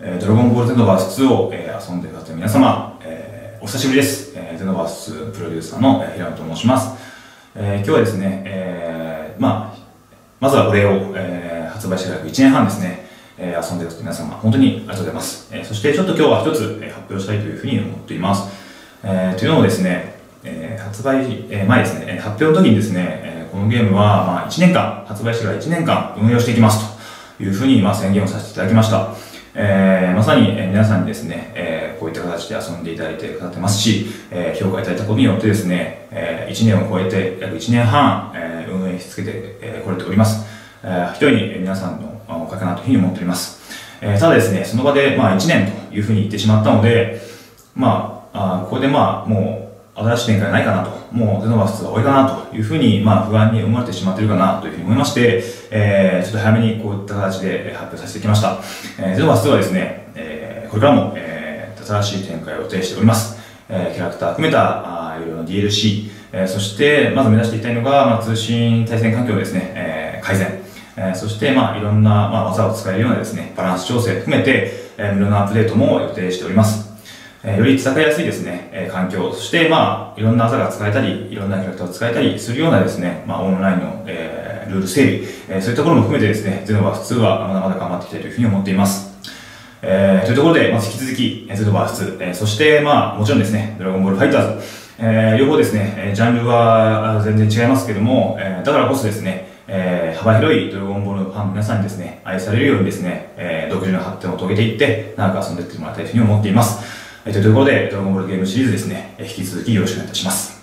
ドラゴンボールゼノバース2を、遊んでくださった皆様、お久しぶりです。ゼノバース2プロデューサーの平野と申します。今日はですね、まずはこれを、発売してから約1年半ですね、遊んでくださった皆様、本当にありがとうございます。そしてちょっと今日は一つ、発表したいというふうに思っています。というのもですね、発売、前ですね、発表の時にですね、このゲームは、1年間、発売してから1年間運用していきますというふうに、宣言をさせていただきました。まさに、皆さんにですね、こういった形で遊んでいただいてくださってますし、評価いただいたことによってですね、1年を超えて約1年半、運営し続けてこれております。一人に皆さんのおかげかなというふうに思っております。ただですね、その場で1年というふうに言ってしまったので、ここでもう新しい展開ないかなと、もうゼノバース2は終わりかなというふうに不安に思われてしまっているかなというふうに思いまして、ちょっと早めにこういった形で発表させてきました。ゼノバース2はですね、これからも新しい展開を予定しております。キャラクター含めたいろいろな DLC、そしてまず目指していきたいのが、通信対戦環境ですね、改善。そして、いろんな、技を使えるようなですね、バランス調整含めて、無料のアップデートも予定しております。より戦いやすいですね、環境、そして、いろんな技が使えたり、いろんなキャラクターを使えたりするようなですね、オンラインの、ルール整備、そういったところも含めてですね、ゼノバース2はまだまだ頑張っていきたいというふうに思っています。というところで、引き続き、ゼノバース2、そして、もちろんですね、ドラゴンボールファイターズ、両方ですね、ジャンルは全然違いますけども、だからこそですね、幅広いドラゴンボールのファンの皆さんにですね、愛されるようにですね、独自の発展を遂げていって、長く遊んでいってもらいたいというふうに思っています。というところで、ドラゴンボールゲームシリーズですね、引き続きよろしくお願いいたします。